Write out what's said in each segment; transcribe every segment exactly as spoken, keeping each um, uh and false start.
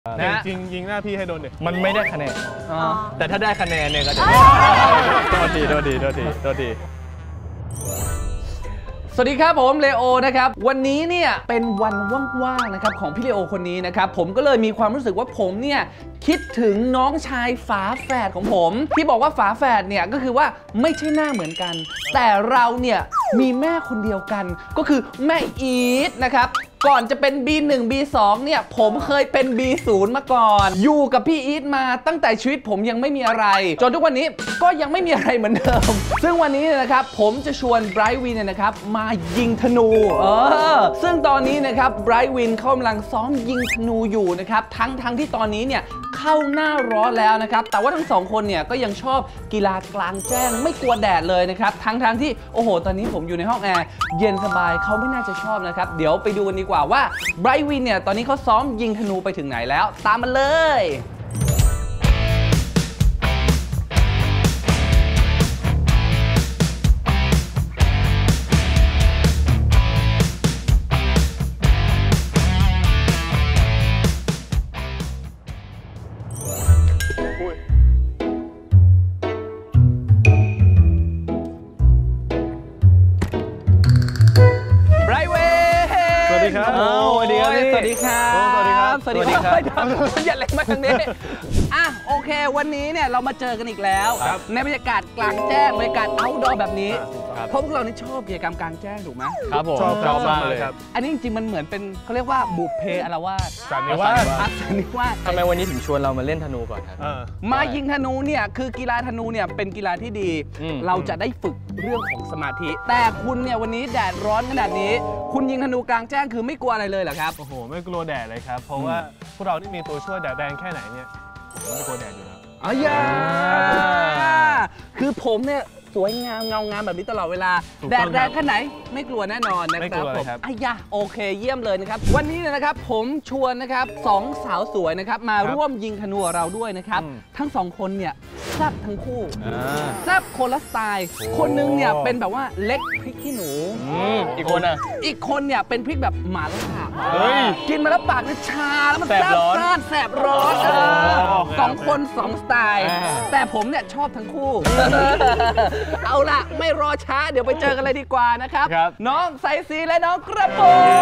จริงยิงหน้าพี่ให้โดนเด็กมันไม่ได้คะแนนแต่ถ้าได้คะแนนเนี่ยก็จะโทษทีโทษทีโทษทีโทษทีสวัสดีครับผมเลโอนะครับวันนี้เนี่ยเป็นวันว่างๆนะครับของพี่เลโอคนนี้นะครับผมก็เลยมีความรู้สึกว่าผมเนี่ยคิดถึงน้องชายฝาแฝดของผมที่บอกว่าฝาแฝดเนี่ยก็คือว่าไม่ใช่หน้าเหมือนกันแต่เราเนี่ยมีแม่คนเดียวกันก็คือแม่อีทนะครับก่อนจะเป็น บี หนึ่ง บี สอง เนี่ยผมเคยเป็น บี ศูนย์ มาก่อนอยู่กับพี่อีทมาตั้งแต่ชีวิตผมยังไม่มีอะไรจนทุกวันนี้ก็ยังไม่มีอะไรเหมือนเดิมซึ่งวันนี้นะครับผมจะชวนไบรท์วินเนี่ยนะครับมายิงธนูเออซึ่งตอนนี้นะครับไบรท์วินเขากำลังซ้อมยิงธนูอยู่นะครับทั้งทั้งที่ตอนนี้เนี่ยเข้าหน้าร้อนแล้วนะครับแต่ว่าทั้งสองคนเนี่ยก็ยังชอบกีฬากลางแจ้งไม่กลัวแดดเลยนะครับทั้งทั้งที่โอ้โหตอนนี้ผมอยู่ในห้องแอร์เย็นสบายเขาไม่น่าจะชอบนะครับเดี๋ยวไปดูกันดีกว่าว่าไบรท์วินเนี่ยตอนนี้เขาซ้อมยิงธนูไปถึงไหนแล้วตามมาเลยสวัสดีครับสวัสดีครับสวัสดีครับสวัสดีครับอย่าเล่นมาทางนี้อ่ะโอเควันนี้เนี่ยเรามาเจอกันอีกแล้วในบรรยากาศกลางแจ้งบรรยากาศเอาท์ดอร์แบบนี้เพราะพวกเรานี่ชอบกิจกรรมกลางแจ้งถูกไหมครับผมชอบมากเลยครับอันนี้จริงๆมันเหมือนเป็นเขาเรียกว่าบุพเพอารวาสสันนิวาสสันนิวาสทำไมวันนี้ถึงชวนเรามาเล่นธนูก่อนครับมายิงธนูเนี่ยคือกีฬาธนูเนี่ยเป็นกีฬาที่ดีเราจะได้ฝึกเรื่องของสมาธิแต่คุณเนี่ยวันนี้แดดร้อนขนาดนี้คุณยิงธนูกลางแจ้งคือไม่กลัวอะไรเลยเหรอครับโอ้โหไม่กลัวแดดเลยครับเพราะว่าพวกเราที่มีตัวช่วยแดดแรงแค่ไหนเนี่ยผมไม่กลัวแดดอยู่แล้วอ๋ออย่าคือผมเนี่ยสวยงามเงางามแบบนี้ตลอดเวลาแดดแรงแค่ไหนไม่กลัวแน่นอนนะครับผมอ้ยะโอเคเยี่ยมเลยนะครับวันนี้นะครับผมชวนนะครับสองสาวสวยนะครับมาร่วมยิงธนูเราด้วยนะครับทั้งสองคนเนี่ยแซ่บทั้งคู่แซ่บคนละสไตล์คนนึงเนี่ยเป็นแบบว่าเล็กพริกขี้หนูอีกคนอ่ะอีกคนเนี่ยเป็นพริกแบบหม่าล่ากินมาแล้วปากเนี่ยชาแล้วมันแซ่บร้อนแซ่บร้อนสองคนสองสไตล์แต่ผมเนี่ยชอบทั้งคู่เอาล่ะไม่รอช้าเดี๋ยวไปเจอกันเลยดีกว่านะครับน้องไซซีและน้องกระโป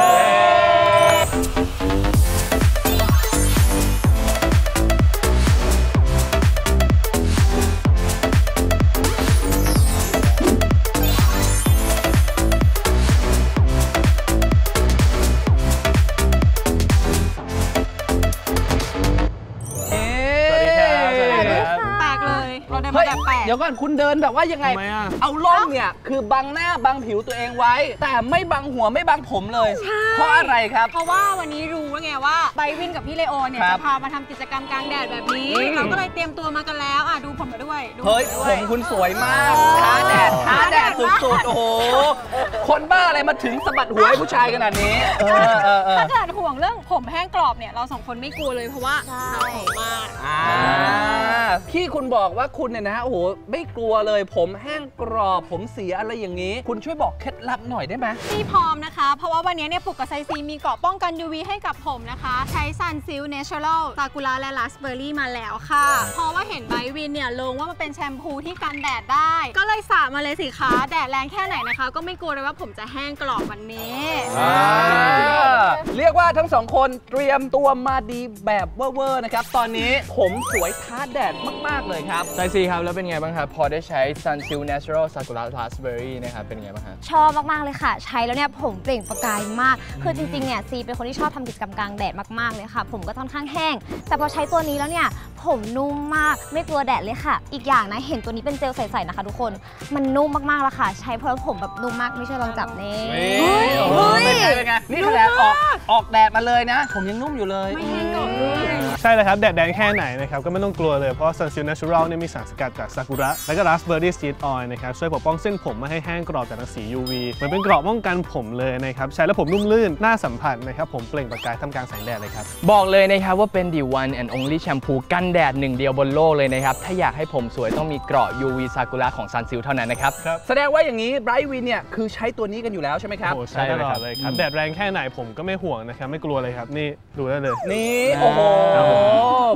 เดี๋ยวก่อนคุณเดินแบบว่ายังไงเอาล่มเนี่ยคือบังหน้าบังผิวตัวเองไว้แต่ไม่บังหัวไม่บังผมเลยเพราะอะไรครับเพราะว่าวันนี้รู้ว่าไงว่าไบวินกับพี่เลโอเนี่ยจะพามาทำกิจกรรมกลางแดดแบบนี้เราก็เลยเตรียมตัวมากันแล้วอ่ะดูผมมาด้วยเฮ้ยผมคุณสวยมากท้าแดดท้าแดดสุดๆโอ้โหคนบ้าอะไรมาถึงสะบัดหัวให้ผู้ชายขนาดนี้ถ้าเกิดห่วงเรื่องผมแห้งกรอบเนี่ยเราสองคนไม่กลัวเลยเพราะว่าเราหอมมากที่คุณบอกว่าคุณเนี่ยนะโอ้โหไม่กลัวเลยผมแห้งกรอบผมเสียอะไรอย่างนี้คุณช่วยบอกเคล็ดลับหน่อยได้ไหมพี่พร้อมนะคะเพราะว่าวันนี้เนี่ยปุกกับไซซีมีเกราะป้องกัน ยู วี ให้กับผมนะคะใช้ซันซิลเนเชอรัลซากุระและราสเบอร์รี่มาแล้วค่ะเพราะว่าเห็นไบวินเนี่ยลงว่ามันเป็นแชมพูที่กันแดดได้ก็เลยสระมาเลยสิคะแดดแรงแค่ไหนนะคะก็ไม่กลัวเลยว่าผมจะแห้งกรอบวันนี้เรียกว่าทั้งสองคนเตรียมตัวมาดีแบบเวอร์ๆนะครับตอนนี้ผมสวยท้าแดดมากๆเลยครับไซซีครับแล้วเป็นไงบ้างครับพอได้ใช้ Sunsilk Natural Sakura Raspberry นะครับเป็นไงบ้างฮะชอบมากๆเลยค่ะใช้แล้วเนี่ยผมเปล่งประกายมากคือจริงๆเนี่ยซีเป็นคนที่ชอบทำกิจกรรมกลางแดดมากๆเลยค่ะผมก็ค่อนข้างแห้งแต่พอใช้ตัวนี้แล้วเนี่ยผมนุ่มมากไม่กลัวแดดเลยค่ะอีกอย่างนะเห็นตัวนี้เป็นเจลใสๆนะคะทุกคนมันนุ่มมากๆแล้วค่ะใช้เพราะผมแบบนุ่มมากไม่ใช่ลองจับนี่เฮ้ยนี่แดดออกออกแดดมาเลยนะผมยังนุ่มอยู่เลยไม่แห้งกรอบด้วยใช่เลยครับแดดแดงแค่ไหนนะครับก็ไม่ต้องกลัวเลยเพราะ Sunsilk Natural เนี่ยมีสารสกัดจากซากุระและก็ Raspberry Seed Oil นะครับช่วยปกป้องเส้นผมไม่ให้แห้งกรอบจากรังสี ยู วี เหมือนเป็นเกราะป้องกันผมเลยนะครับใช้แล้วผมนุ่มลื่นน่าสัมผัสนะครับผมเปล่งประกายท่ามกลางแสงแดดเลยครับบอกเลยนะครับว่าเป็น the one and only แชมพูกันแดดหนึ่งเดียวบนโลกเลยนะครับถ้าอยากให้ผมสวยต้องมีเกราะ ยู วี ซากุระของ Sunsilk เท่านั้นนะครับแสดงว่าอย่างนี้ไบรท์วินเนี่ยคือใช้ตัวนี้กันอยู่แล้วใช่ไหมครับโอ้ใช่ตลอดเลยครับแดดแรงแค่ไหนผมก็ไม่ห่วงนะครับไม่กลัวเลยครับนี่ดูได้เลยนี่โอ้โห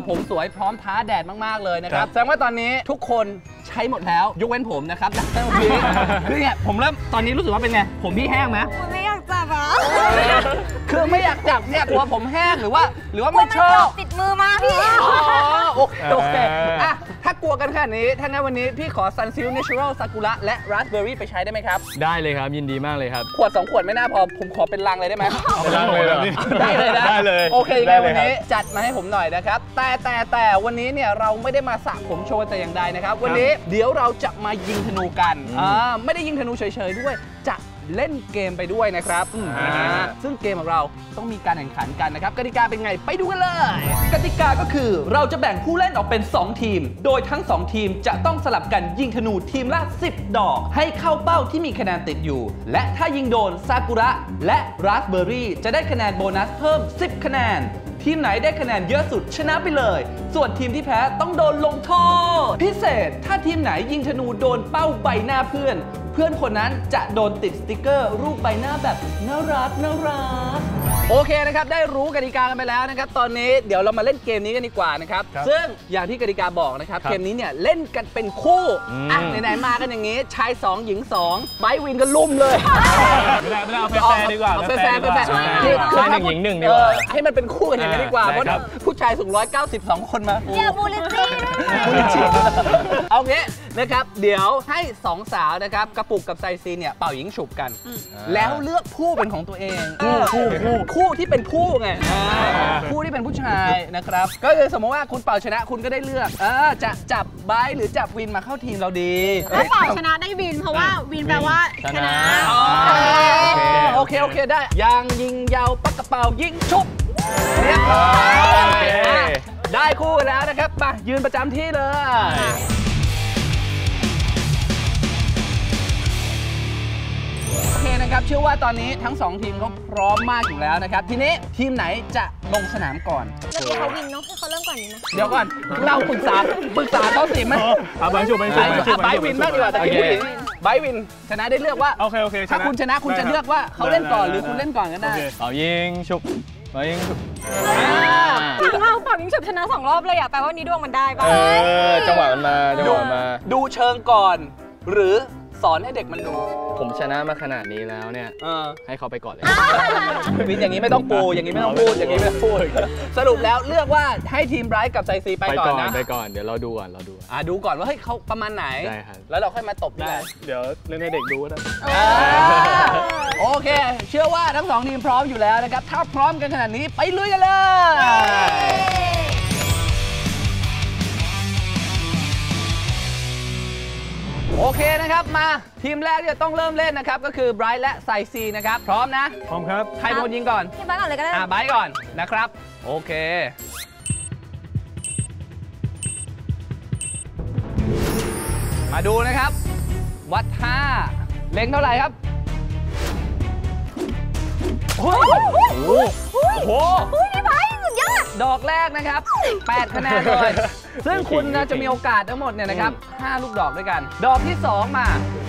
ผมสวยพร้อมท้าแดดมากๆเลยนะครับแสดงว่าตอนนี้ทุกคนใช้หมดแล้วยกเว้นผมนะครับดังนั้นวันนี้คือเนี่ยผมเริ่มตอนนี้รู้สึกว่าเป็นไงผมพี่แห้งไหมไม่อยากจับอ่ะคือไม่อยากจับเนี่ยกลัวผมแห้งหรือว่าหรือว่าไม่ชอบติดมือมาพี่อ๋อโอเคโอเคอ่ะถ้ากลัวกันขนาดนี้ถ้างั้นวันนี้พี่ขอ Sunsilk Natural Sakura และ Raspberry ไปใช้ได้ไหมครับได้เลยครับยินดีมากเลยครับขวดสองขวดไม่น่าพอผมขอเป็นลังเลยได้ไหมได้เลยแบบนี้ได้เลยนะได้เลยโอเคยังไงได้เลยวันนี้ครับจัดมาให้ผมหน่อยนะครับแต่แต่แต่วันนี้เนี่ยเราไม่ได้มาสระผมโชว์แต่อย่างใดนะครับวันนี้เดี๋ยวเราจะมายิงธนูกันอ่าไม่ได้ยิงธนูเฉยๆด้วยจะเล่นเกมไปด้วยนะครับอ่าซึ่งเกมของเราต้องมีการแข่งขันกันนะครับกติกาเป็นไงไปดูกันเลยกติกาก็คือเราจะแบ่งผู้เล่นออกเป็นสองทีมโดยทั้งสองทีมจะต้องสลับกันยิงธนูทีมละสิบดอกให้เข้าเป้าที่มีคะแนนติดอยู่และถ้ายิงโดนซากุระและราสเบอร์รี่จะได้คะแนนโบนัสเพิ่มสิบคะแนนทีมไหนได้คะแนนเยอะสุดชนะไปเลยส่วนทีมที่แพ้ต้องโดนลงโทษพิเศษถ้าทีมไหนยิงธนูโดนเป้าใบหน้าเพื่อนเพื่อนคนนั้นจะโดนติดสติกเกอร์รูปใบหน้าแบบน่ารักน่ารักโอเคนะครับได้รู้กติกากันไปแล้วนะครับตอนนี้เดี๋ยวเรามาเล่นเกมนี้กันดีกว่านะครับซึ่งอย่างที่กติกาบอกนะครับเกมนี้เนี่ยเล่นกันเป็นคู่อ่ะไหนๆมากันอย่างนี้ชายสองหญิงสองไบวินก็ลุ่มเลยไม่ได้ไม่ได้เอาแฟร์ๆดีกว่าเอาแฟร์ๆแฟร์ๆแฟร์ชายหนึ่งหญิงหนึ่งดีกว่าให้มันเป็นคู่กันอย่างนี้ดีกว่าเพราะผู้ชายสูงร้อยเก้าสิบสองคนมาอย่าบูลลี่จี้เอางี้นะครับเดี๋ยวให้สองสาวนะครับกระปุกกับไซซีเนี่ยเป่ายิงฉุบกัน แล้วเลือกคู่เป็นของตัวเองคู่คู่คู่คู่ที่เป็นคู่ไงคู่ที่เป็นผู้ชายนะครับก็คือสมมติว่าคุณเป่าชนะคุณก็ได้เลือกเออจะจับไบหรือจับวินมาเข้าทีมเราดีถ้าเป่าชนะได้วินเพราะว่าวินแปลว่าชนะโอเคโอเคได้ยางยิงยาวปักกระเป๋ายิงฉุบเรียบร้อยได้คู่กันแล้วนะครับมายืนประจำที่เลยโอเคนะครับเชื่อว่าตอนนี้ทั้งสองทีมเขาพร้อมมากอยู่แล้วนะครับทีนี้ทีมไหนจะลงสนามก่อนเมื่อกี้เขาวินเนาะให้เขาเริ่มก่อนนี้นะเดี๋ยวก่อนเราปรึกษาปรึกษาเขาสิมันเอาใบฉุบใบไบฉุบใบฉุบวินมากดีกว่าแต่กี้ผู้หญิงไบวินชนะได้เลือกว่าโอเคโอเคถ้าคุณชนะคุณจะเลือกว่าเขาเล่นก่อนหรือคุณเล่นก่อนก็ได้เอายิงชุบเอายิงชุบถึงเราเป่ายิงฉุบชนะสองรอบเลยอ่ะแปลว่านี้ดวงมันได้ป่ะเออจังหวะมันมาจังหวะมาดูเชิงก่อน หรือสอนให้เด็กมันดูผมชนะมาขนาดนี้แล้วเนี่ยเออให้เขาไปก่อนเลยวินอย่างนี้ไม่ต้องปูอย่างนี้ไม่ต้องพูดอย่างนี้ไม่ต้องพูดสรุปแล้วเลือกว่าให้ทีมไบรท์กับไซซีไปก่อนนะไปก่อนเดี๋ยวเราดูก่อนเราดูอ่ะดูก่อนว่าเฮ้ยเขาประมาณไหนได้ครับแล้วเราค่อยมาตบได้เดี๋ยวเล่นให้เด็กดูนะโอเค เชื่อว่าทั้งสองทีมพร้อมอยู่แล้วนะครับถ้าพร้อมกันขนาดนี้ไปลุยกันเลยโอเคนะครับมาทีมแรกที่จะต้องเริ่มเล่นนะครับก็คือไบรท์และไซซีนะครับพร้อมนะพร้อมครับใครโดนยิงก่อนพี่บ้านก่อนเลยก็ได้อ่าไบรท์ก่อนนะครับโอเคมาดูนะครับวัดท่าเล็งเท่าไหร่ครับโอ้โหโอ้โหอุ้ยพี่ไบร์ทสุดยอดดอกแรกนะครับแปดคะแนนเลย ซึ่งคุณนะจะมีโอกาสทั้งหมดเนี่ยนะครับห้าลูกดอกด้วยกัน ดอกที่สองมา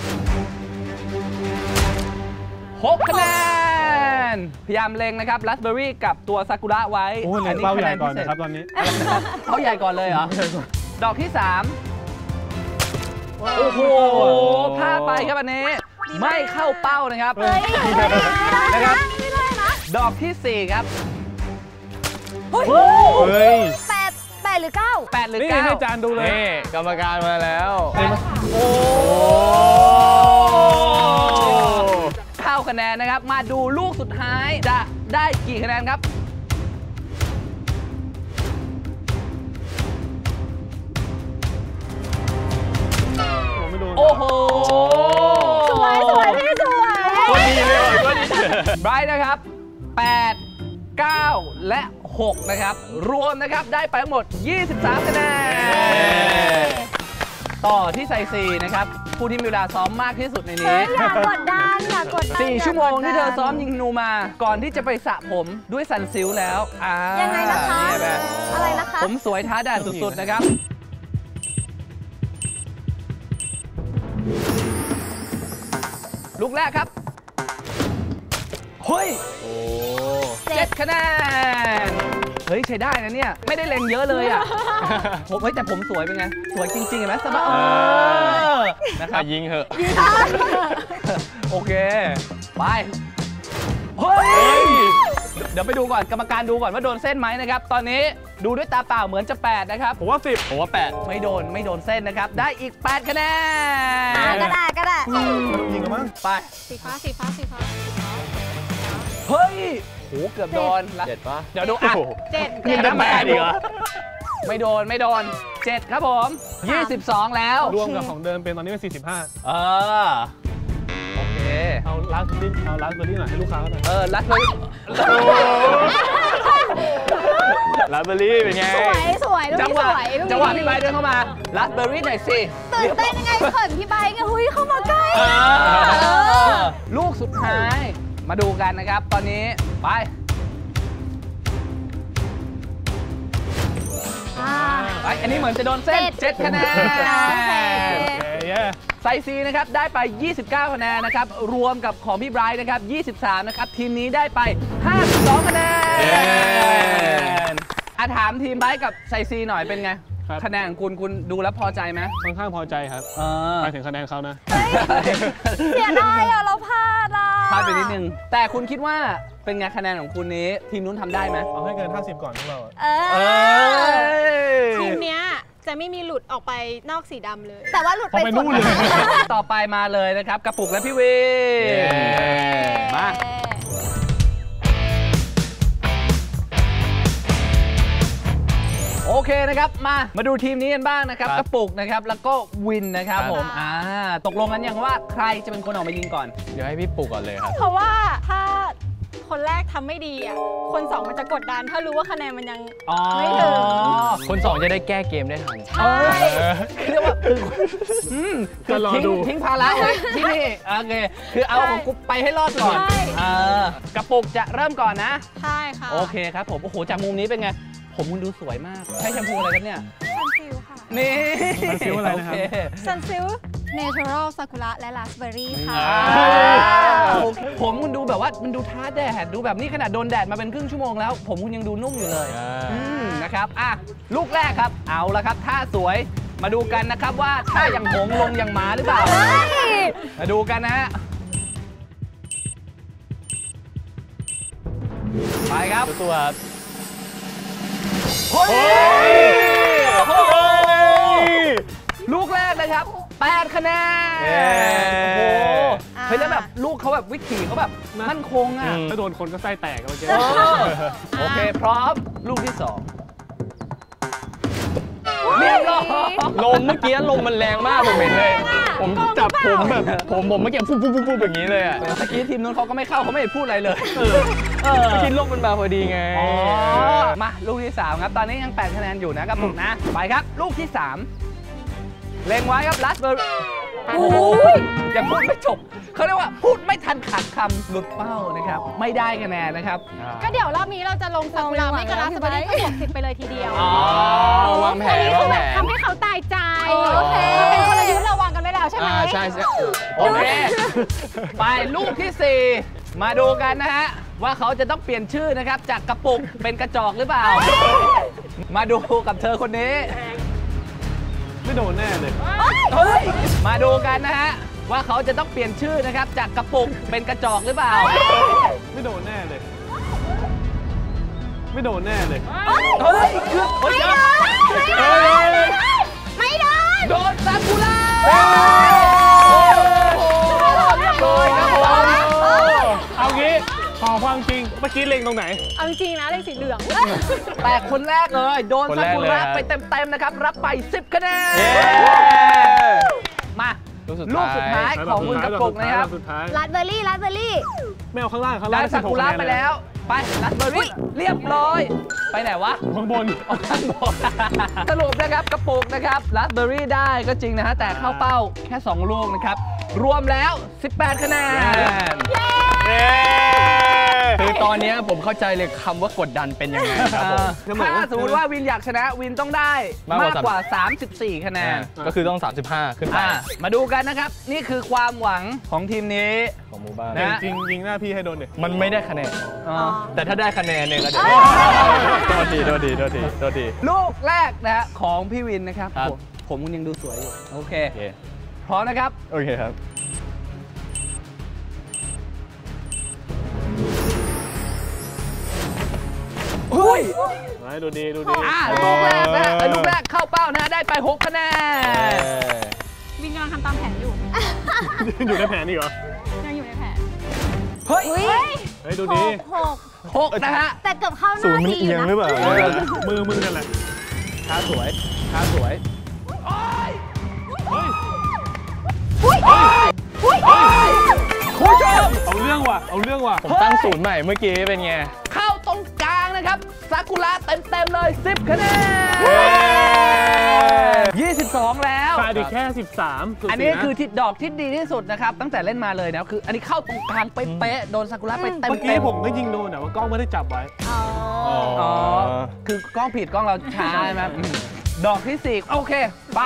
หกคะแนน พยายามเล็งนะครับราสเบอร์รี่กับตัวซากุระไว้โอ้เล่นเป้าใหญ่ก่อนนะครับตอนนี้เป้าใหญ่ก่อนเลยเหรอ ดอกที่สามโอ้โหพลาดไปครับอันนี้ ไม่เข้าเป้านะครับเฮ้ยนะครับไม่ได้นะดอกที่สี่ครับเฮ้ยเฮ้ยแปดแปดหรือเก้าแปดหรือนี่เก้าให้จานดูเลยนี่กรรมการมาแล้วโอ้เข้าคะแนนนะครับ มาดูลูกสุดท้ายจะได้กี่คะแนนครับผมไม่ดูโอ้โหสวยสวยพี่สวยคนดีเลยคนดีไบรท์นะครับแปด เก้า และ หก นะครับ รวมนะครับได้ไปทั้งหมด ยี่สิบสาม คะแนน ต่อที่ไซซีนะครับ ผู้ที่มีเวลาซ้อมมากที่สุดในเฮ้นี้ยอย่ากดดันอย่ากดดันสี่อย่ากดดันชั่วโมงที่เธอซ้อมยิงธนูมา ก่อนที่จะไปสระผมด้วยซันซิลแล้วอ่ายังไงนะคะเนี่ยแบบอะไรนะคะผมสวยท้าแดดสุดๆนะครับ ลูกแรกครับ เฮ้ยโอ้เจ็ดคะแนนเฮ้ยใช้ได้นะเนี่ยไม่ได้เล็งเยอะเลยอ่ะผมเฮ้ยแต่ผมสวยเป็นไงสวยจริงๆเห็นไหมสบายเออนะครับยิงเหอะโอเคไปเฮ้ยเดี๋ยวไปดูก่อนกรรมการดูก่อนว่าโดนเส้นไหมนะครับตอนนี้ดูด้วยตาเปล่าเหมือนจะแปดนะครับผมว่าสิบผมว่าแปดไม่โดนไม่โดนเส้นนะครับได้อีกแปดคะแนนก็ได้ก็ได้ยิงกันมั้งไปสีฟ้าสีฟ้าสีฟ้าเฮ้ยโหเกือบโดนเจ็ดปะเดี๋ยวดูอ่ะเจ็ดนี่เจ็ดนะแปดอีกเหรอไม่โดนไม่โดนเจ็ดครับผมยี่สิบสองแล้วรวมกับของเดิมเป็นตอนนี้เป็นสี่สิบห้าเออโอเคเอาลาสเบอร์รี่เอาลาสเบอร์รี่หน่อยให้ลูกค้าหน่อยเออรัดเลยลาเบอรี่เป็นไงสวยสวยลูกจังนี้หวะสวยลูกนี้จังหวะพี่ใบเดินเข้ามารัดเบอร์รี่หน่อยสิตื่นเต้นยังไงเขินพี่ใบไงเฮ้ยเข้ามาใกล้เออลูกสุดท้ายมาดูกันนะครับ ตอนนี้ไปอ่าไปอันนี้เหมือนจะโดนเส้นเจ็เจ็ดดคะแนนโอเคเย้ไซซีนะครับได้ไป ยี่สิบเก้า คะแนนนะครับรวมกับของพี่ไบรท์นะครับยี่สิบสามนะครับทีมนี้ได้ไปห้าสิบสองคะแนนอาถามทีมไบรท์กับไซซีหน่อยเป็นไงคะแนนของคุณคุณดูแล้วพอใจไหมค่อนข้างพอใจครับเออไปถึงคะแนนเขานะเสียดายอ่ะเราพลาดอ่ะพลาดไปนิดนึงแต่คุณคิดว่าเป็นไงคะแนนของคุณนี้ทีมนู้นทำได้ไหมเอาให้เกินห้าสิบก่อนพวกเราอะเอเออทีมเนี้ยจะไม่มีหลุดออกไปนอกสีดำเลยแต่ว่าหลุดพอไปไปสุนู่ดนเลยต่อไปมาเลยนะครับกระปุกและพี่วี มา โอเคนะครับมามาดูทีมนี้กันบ้างนะครับกระปุกนะครับแล้วก็วินนะครับผมอ่าตกลงกันยังว่าใครจะเป็นคนออกมายิงก่อนเดี๋ยวให้พี่ปลุกก่อนเลยครับเพราะว่าถ้าคนแรกทำไม่ดีอ่ะคนสองมันจะกดดันถ้ารู้ว่าคะแนนมันยังอ๋อไม่ถึงคนสองจะได้แก้เกมได้ทันใช่คือเรียกว่าคืออืมคือจะรอทิ้งดูทิ้งภาระไว้ที่นี่โอเคคือเอาของกูไปให้รอดก่อนใช่เออกระปุกจะเริ่มก่อนนะใช่ค่ะโอเคครับผมโอ้โหจากมุมนี้เป็นไงผมคุณดูสวยมากใช้แชมพูอะไรครับเนี่ยซันซิลค่ะนี่ซันซิลอะไรนะครับโอเคซันซิลเนเชอรัลซากุระและราสเบอร์รี่ค่ะอ่าผมผมคุณดูแบบว่ามันดูท้าแดดดูแบบนี้ขนาดโดนแดดมาเป็นครึ่งชั่วโมงแล้ว ผมคุณยังดูนุ่มอยู่เลยอ่าอืมนะครับอ่ะลูกแรกครับเอาละครับท่าสวยมาดูกันนะครับว่าท่าอย่างหงส์ลงอย่างหมาหรือเปล่ามาดูกันนะฮะไปครับตัวครับเฮ้ยโอ้โหลูกแรกนะครับแปดคะแนนเย้โอ้โหเฮ้ยแล้วแบบลูกเขาแบบวิถีเขาแบบมั่นคงอ่ะถ้าโดนคนก็ไส้แตกกันเมื่อกี้เออโอเคพร้อมลูกที่สองเรียบร้อยลมเมื่อกี้ลมมันแรงมากผมเห็นเลย ผมจับผมแบบผมผมเมื่อกี้ปุ๊บปุ๊บปุ๊บปุ๊บอย่างนี้เลยอ่ะเมื่อกี้ทีมนู้นเขาก็ไม่เข้าเขาไม่ได้พูดอะไรเลยเออคิดลมมันมาพอดีไงอ๋อมาลูกที่สามครับตอนนี้ยังแปดคะแนนอยู่นะครับผมนะไปครับลูกที่สามเล็งไว้ครับลัสเบอร์โอ้ยยังพูดไม่จบเขาเรียกว่าพูดไม่ทันขาดคำหลุดเป้านะครับไม่ได้คะแนนนะครับก็เดี๋ยวรอบนี้เราจะลงซากุระไม่กับราสเบอร์รี่ก็หกสิบไปเลยทีเดียวอ๋อวางแผอันนนี้คืวาอง แบแผบนทำให้เขาตายใจโอเคเป็นกลยุทธ์เราวางกันไว้แล้วใช่ไหมอ่าใช่ใช่โอเคไปลูกที่สี่มาดูกันนะฮะว่าเขาจะต้องเปลี่ยนชื่อนะครับจากกระปุกเป็นกระจอกหรือเปล่า มาดูกับเธอคนนี้ไม่โดนแน่เลยเฮ้ยมาดูกันนะฮะว่าเขาจะต้องเปลี่ยนชื่อนะครับจากกระปุกเป็นกระจอกหรือเปล่าไม่โดนแน่เลย ไม่โดนแน่เลยเฮ้ยคือเฮ้ยไม่โดนโดนซากุระโอ้โหเรียบร้อยครับผมเอางี้ขอความจริงเมื่อกี้เล็งตรงไหนเอาจริงๆนะเลขสีเหลืองแต่คนแรกเลยโดนคนซาแรกกุเลยระครับไปเต็มๆนะครับรับไปสิบคะแนนเย้มาลูกสุดลูกสุดท้ายของคุณกระปุกนะครับสุดท้ายราสเบอร์รี่ราสเบอร์รี่ไม่เอาข้างล่างข้างได้ล่างซากุระไปแล้วไปลัสเบอร์รี่เรียบร้อยไปไหนวะข้างบนออกข้างบนสรุปนะครับกระปุกนะครับราสเบอร์รี่ได้ก็จริงนะฮะแต่เข้าเป้าแค่สองลูกนะครับรวมแล้วสิบแปดคะแนนเย้คือตอนนี้ผมเข้าใจเลยคำว่ากดดันเป็นยังไงครับผมถ้าสมมติว่าวินอยากชนะวินต้องได้มากกว่าสามสิบสี่คะแนนก็คือต้องสามสิบห้าขึ้นไปมาดูกันนะครับนี่คือความหวังของทีมนี้ของหมู่บ้านนะจริงยิงหน้าพี่ให้โดนดิมันไม่ได้คะแนนอ๋อแต่ถ้าได้คะแนนเนี่ยก็เดี๋ยวโทษทีโทษทีโทษทีโทษทีลูกแรกนะฮะของพี่วินนะครับครับผมผมยังดูสวยอยู่โอเคโอเคพร้อมนะครับโอเคครับอุ้ยให้ดูดีดูดีอ่าลูกแรกนะฮะเออลูกแรกเข้าเป้านะฮะได้ไปหกคะแนนวินกำลังทำตามแผนอยู่อยู่ในแผนนี่เหรอยังอยู่ในแผนเฮ้ยอุ้ยให้ดูดีหกหกนะฮะแต่เกือบเข้าหศูนน้าย์มันที่เอียงนะหรือเปล่ามือมือนั่นแหละท่าสวยท่าสวยเฮ้ยอุ้ยอุ้ยคุณผู้ชมเอาเรื่องว่ะเอาเรื่องว่ะผมตั้งศูนย์ใหม่เมื่อกี้เป็นไงเข้าตรงกลางนะครับซากุระเต็มๆเลยสิบคะแนนยี่สิบสองแล้วขาดอีกแค่สิบสามสุดอันนี้สิะคือที่ดอกที่ดีที่สุดนะครับตั้งแต่เล่นมาเลยนะคืออันนี้เข้าตรงกลางเป๊ะๆโดนซากุระไปเต็มเมื่อเต็กี้มผมก็ยิงโดนแต่ว่ากล้องไม่ได้จับไว้อ๋ออ๋อคือกล้องผิดกล้องเราช้าใช่ไหมอืมดอกที่สี่โอเคไป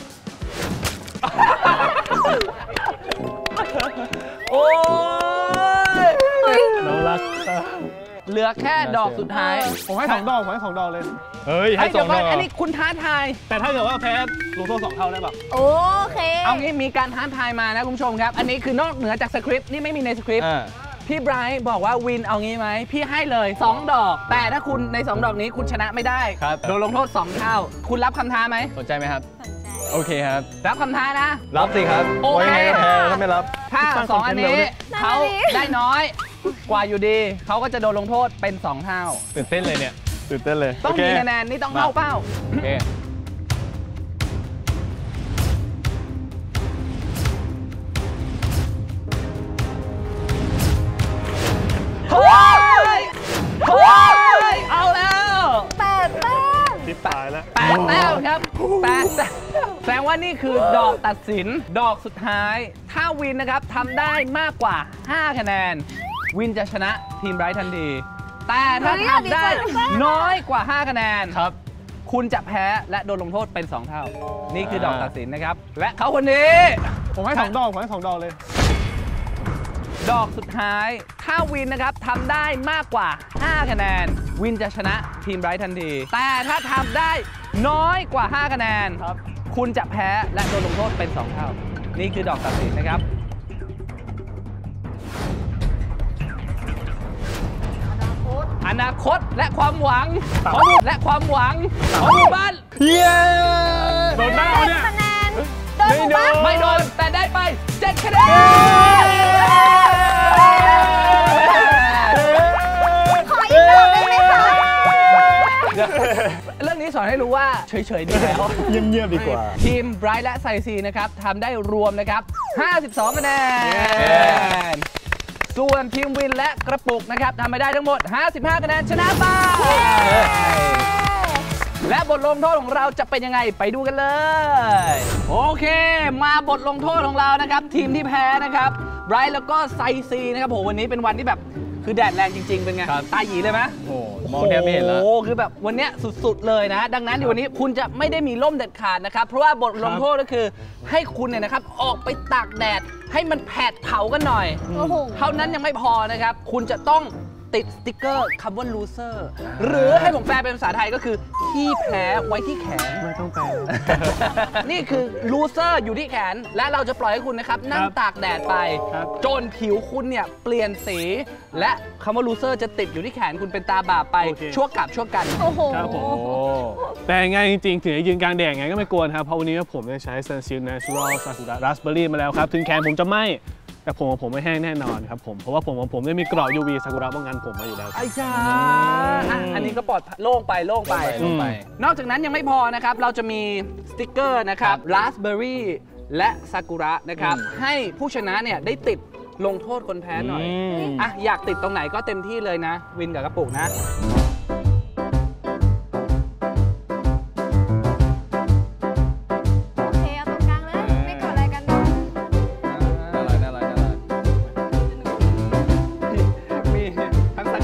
โอ้ยน้องรักเหลือแค่ดอกสุดท้ายผมให้สองดอกผมให้สองดอกเลยเฮ้ยไอ้ให้ย เดี๋ยวสองก่ดออน กอันนี้คุณท้าทายแต่ถ้าเกิดว่าแพ้ลงโทษสองเท่าได้ป่ะโอเคเอางี้มีการท้าทายมานะคุณผู้ชมครับ อันนี้คือนอกเหนือจากสคริปต์นี่ไม่มีในสคริปต์อ่าพี่ไบรท์บอกว่าวินเอางี้ไหมพี่ให้เลยสองดอก แต่ถ้าคุณในสองดอกนี้คุณชนะไม่ได้ครับโดนลงโทษสองเท่า คุณรับคำท้าไหมสนใจไหมครับสนใจโอเคครับรับคำท้านะรับสิครับโอเคว่ายังไงก็แพ้ถ้าไม่รับถ้าสองอันนี้เขาได้น้อยกว่าอยู่ดี เขาก็จะโดนลงโทษเป็นสองเท่าตื่นเต้นเลยเนี่ย ตื่นเต้นเลยต้องโเคมีคะแนนนี่ต้องเข้าเป้าโอเคเฮ้ยเฮ้ยเอาแล้วแปดแต้มติดตายแล้วแปดแต้มครับแปดแต้มแสดงว่านี่คือดอกตัดสิน ดอกสุดท้าย ถ้าวินนะครับทำได้มากกว่า ห้า คะแนน วินจะชนะทีมไบรท์ทันที แต่ถ้าทำได้น้อยกว่า ห้า คะแนนครับคุณจะแพ้และโดนลงโทษเป็น สอง เท่า นี่คือดอกตัดสินนะครับ และเขาคนนี้ผมให้สองดอกผมให้สองดอกเลยดอกสุดท้าย ถ้าวินนะครับทำได้มากกว่า ห้า คะแนน วินจะชนะทีมไบรท์ทันที แต่ถ้าทำได้น้อยกว่า ห้า คะแนนครับคุณจะแพ้และโดนลงโทษเป็น สอง เท่า นี่คือดอกตัดสินนะครับ อนาคตและความหวังของหมู่และความหวังของหมู่บ้านเย้โดนหน้าเนี่ยคะแนนโดนหมู่บ้านไม่โดนแต่ได้ไปเจ็ดคะแนนขออีกดอกได้ไหมคะเรื่องนี้สอนให้รู้ว่าเฉยๆดีแล้วเงียบๆดีกว่าทีมไบรท์และไซซีนะครับทำได้รวมนะครับ ห้าสิบสอง คะแนน ส่วนทีมวินและกระปุกนะครับทำไปได้ทั้งหมด ห้าสิบห้า คะแนนชนะไป และบทลงโทษของเราจะเป็นยังไงไปดูกันเลย โอเค มาบทลงโทษของเรานะครับ ทีมที่แพ้นะครับไบรท์แล้วก็ไซซีนะครับโหวันนี้เป็นวันที่แบบคือแดดแรงจริง ๆ เป็นไงครับตาหยีเลยไหมโอ้มองแทบไม่เห็นแล้วโอ้โหคือแบบวันเนี้ยสุดๆเลยนะ ดังนั้นในวันนี้คุณจะไม่ได้มีร่มเด็ดขาดนะครับ เพราะว่าบทลงโทษก็คือให้คุณเนี่ยนะครับออกไปตากแดดให้มันแผดเผากันหน่อยโอ้โหเท่านั้นยังไม่พอนะครับ คุณจะต้องติดสติกเกอร์คำว่า loser หรือให้ผมแปลเป็นภาษาไทยก็คือที่แพ้ไว้ที่แขนไม่ต้องแปลนี่คือ loser อยู่ที่แขน และเราจะปล่อยให้คุณนะครับ นั่งตากแดดไปครับจนผิวคุณเนี่ยเปลี่ยนสี และคำว่า loser จะติดอยู่ที่แขนคุณเป็นตาบาปไปโอเคชั่วกับชั่วกันโอ้โหครับผมโอ้แต่ยังไงจริงๆถึงจะยืนกลางแดดไงก็ไม่กลัวนะครับ เพราะวันนี้ผมได้ใช้ Sunsilk Natural Sakura Raspberry มาแล้วครับ ถึงแขนผมจะไหม้แต่ผมของผมไม่แห้งแน่นอนครับผม เพราะว่าผมของผมได้มีเกราะ ยู วี ซากุระป้องกันผมมาอยู่แล้วไอ้จ้าอ่ะอันนี้ก็ปลอดภัยโล่งไปโล่งไปลงไปนอกจากนั้นยังไม่พอนะครับ เราจะมีสติกเกอร์นะครับราสเบอร์รี่และซากุระนะครับ ให้ผู้ชนะเนี่ยได้ติดลงโทษคนแพ้หน่อยมอ่ะ อยากติดตรงไหนก็เต็มที่เลยนะ วินกับกระปุกนะโอเค เอาตรงกลางเลย ไม่กดอะไรกันเนาะน่ารักน่ารักน่ารักมีทั้ง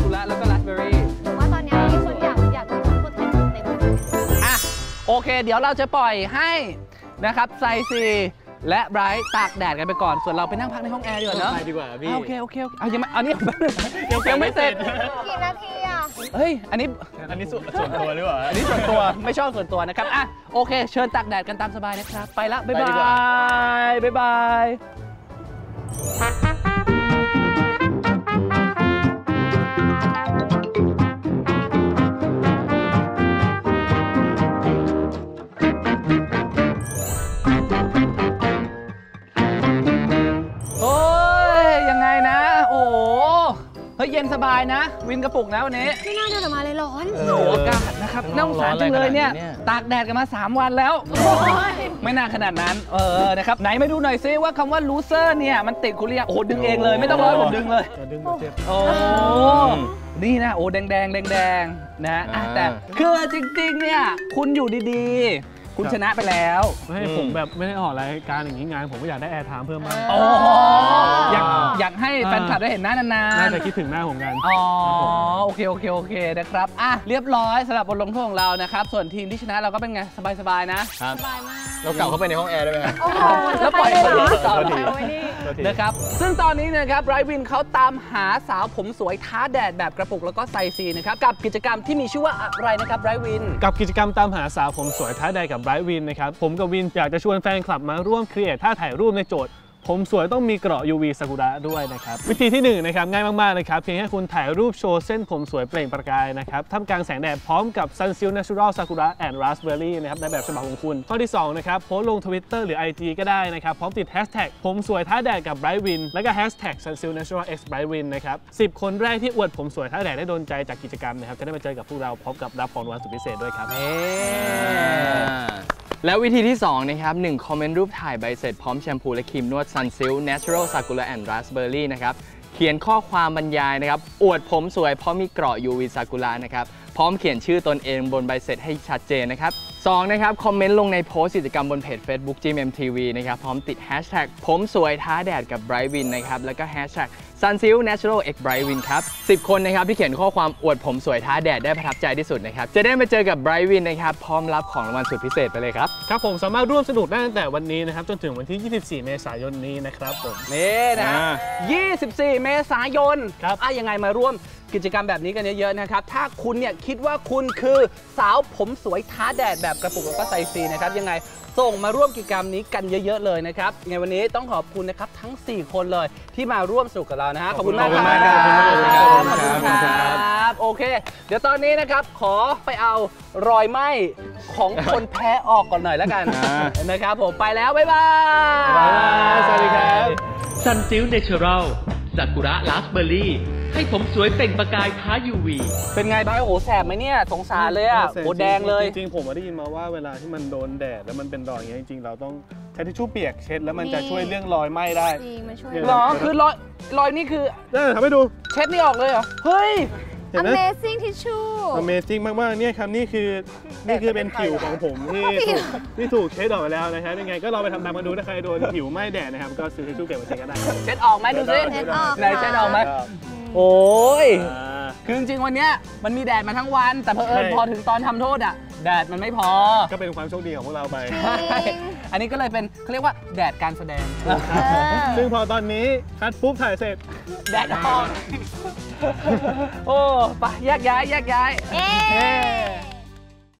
โอเค เดี๋ยวเราจะปล่อยให้นะครับไซซีและไบรท์ตากแดดกันไปก่อนส่วนเราไปนั่งพักในห้องแอร์ดีกว่าเนอะไปดีกว่าพี่โอเคโอเคเอายังไม่อันนี้ยังไม่เสร็จกี่นาทีอ่ะเฮ้ยอันนี้อันนี้ส่วนตัวหรือเปล่าอันนี้ส่วนตัวไม่ชอบส่วนตัวนะครับอ่ะโอเคเชิญตากแดดกันตามสบายนะครับไปละบ๊ายไปบาดีกว่ายบ๊ายบาย โอ้ยยังไงนะโอ้โหเฮ้ยเย็นสบายนะ วินกระปุกนะวันนี้ไม่น่าเดินออกมาเลยร้อนโอ้โหอากาศนะครับน่าสงสารจังเลยเนี่ยตากแดดกันมาสามวันแล้วไม่น่าขนาดนั้นเออนะครับไหนมาดูหน่อยซิว่าคำว่า loser เนี่ยมันติดคุณเรียกโอ้โหดึงเองเลยไม่ต้องรอให้ผมดึงเลยจะดึงเจ็บโอ้นี่นะโอ้แดงแดงแดงแดงๆนะอ่ะแต่คือจริงๆเนี่ยคุณอยู่ดีๆ คุณชนะไปแล้วไม่ให้ผมแบบไม่ได้ออกรายการอย่างนี้งานผมก็อยากได้แอร์ไทม์เพิ่มมากโอ้อยากอยากให้แฟนคลับได้เห็นหน้านานน่าๆจะคิดถึงหน้าผมกันอ๋อโอเคโอเคโอเคนะครับอ่ะเรียบร้อยสำหรับบทลงโทษของเรานะครับส่วนทีมที่ชนะเราก็เป็นไงสบายๆนะครับสบายมากเรากลับเข้าไปในห้องแอร์ได้ไหมครับโอ้โหแล้วปล่อยจะไปเลยเหรอต่อปล่อยไว้นี่นะครับซึ่งตอนนี้นะครับไรวินเขาตามหาสาวผมสวยท้าแดดแบบกระปุกแล้วก็ไซซีนะครับกับกิจกรรมที่มีชื่อว่าอะไรนะครับไรวินกับกิจกรรมตามหาสาวผมสวยท้าแดดกับไบรท์วินนะครับผมกับวินอยากจะชวนแฟนคลับมาร่วมครีเอทท่าถ่ายรูปในโจทย์ผมสวยต้องมีเกราะ ยู วี ซากุระด้วยนะครับวิธีที่หนึ่งนะครับง่ายมากๆเลยครับเพียงแค่คุณถ่ายรูปโชว์เส้นผมสวยเปล่งประกายนะครับท่ามกลางแสงแดดพร้อมกับ Sunsilk Natural Sakura and Raspberry นะครับในแบบฉบับของคุณข้อที่สองนะครับโพสต์ลง Twitter หรือ ไอ จี ก็ได้นะครับพร้อมติดแฮชแท็กผมสวยท้าแดดกับไบรท์วินและก็แฮชแท็ก Sunsilk Natural x ไบรท์วินนะครับสิบคนแรกที่อวดผมสวยท้าแดดได้โดนใจจากกิจกรรมนะครับจะได้มาเจอกับพวกเราพร้อมกับรับของรางวัลสุดพิเศษด้วยครับแล้ววิธีที่สองนะครับหนึ่งคอมเมนต์รูปถ่ายใบเสร็จพร้อมแชมพูและครีมนวด Sunsilk Natural Sakura and Raspberry นะครับเขียนข้อความบรรยายนะครับอวดผมสวยเพราะมีเกราะ ยู วี Sakura นะครับพร้อมเขียนชื่อตนเองบนใบเสร็จให้ชัดเจนนะครับสองนะครับคอมเมนต์ลงในโพสต์กิจกรรมบนเพจ Facebook จี เอ็ม ที วี นะครับพร้อมติดแฮชแท็กผมสวยท้าแดดกับไบรท์วินนะครับแล้วก็แฮชแท็ก Sunsilk Natural x ไบรท์วินครับสิบคนนะครับที่เขียนข้อความอวดผมสวยท้าแดดได้ประทับใจที่สุดนะครับจะได้มาเจอกับไบรท์วินนะครับพร้อมรับของรางวัลสุดพิเศษไปเลยครับครับผมสามารถร่วมสนุกได้ตั้งแต่วันนี้นะครับจนถึงวันที่ ยี่สิบสี่ เมษายนนี้นะครับผมนี่นะฮะอ่ายี่สิบสี่ เมษายนครับอ่ะยังไงมาร่วมกิจกรรมแบบนี้กันเยอะๆนะครับ ถ้าคุณเนี่ยคิดว่าคุณคือสาวผมสวยท้าแดดแบบกระปุกแล้วก็ไซซีนะครับ ยังไงส่งมาร่วมกิจกรรมนี้กันเยอะๆเลยนะครับยังไงวันนี้ต้องขอบคุณนะครับทั้งสี่คนเลยที่มาร่วมสนุกกับเรานะฮะขอบคุณมากขอบคุณมากคครัรับบขอบคุณครับขอบคุณครับโอเค เดี๋ยวตอนนี้นะครับขอไปเอารอยไหม้ของคนแพ้ออกก่อนหน่อยแล้วกันนะครับผมไปแล้วบ๊ายบายบ๊ายบายสวัสดีครับ Sunsilk Natural Sakura Raspberry ให้ผมสวยเปล่งประกายท้า ยู วีเป็นไงบ้างโอ้โหแสบไหมเนี่ยสงสารเลยอ่ะโอ้แดงเลยจริงๆผมได้ยินมาว่าเวลาที่มันโดนแดดแล้วมันเป็นรอยอย่างเงี้ยจริงๆเราต้องใช้ทิชชู่เปียกเช็ดแล้วมันจะช่วยเรื่องรอยไหม้ได้จริงมันช่วยหรอคือรอยรอยนี่คือได้ทำให้ดูเช็ดนี่ออกเลยเหรอเฮ้ยเห็นไหม Amazing Tissue Amazing มากๆเนี่ยครับนี่คือนี่คือเป็นผิวของผมที่ถูกที่ถูกเช็ดออกไปแล้วนะครับยังไงก็ลองไปทำตามกันดูถ้าใครโดนผิวไหม้แดดนะครับก็ซื้อทิชชู่เปียกมาเช็ดก็ได้เช็ดออกไหมดูสิเช็ดออกไหนเช็ดออกไหมโอ้ยอ่าคือจริงๆวันเนี้ยมันมีแดดมาทั้งวัน แต่เพอเอิญใช่พอถึงตอนทำโทษอ่ะแดดมันไม่พอก็เป็นความโชคดีของพวกเราไปใช่อันนี้ก็เลยเป็นเขาเรียกว่าแดดการแสดงซึ่งพอตอนนี้คัดปุ๊บถ่ายเสร็จแดดออกโอ้ไปแยกย้ายแยกย้ายเอ๊เฮ้ะ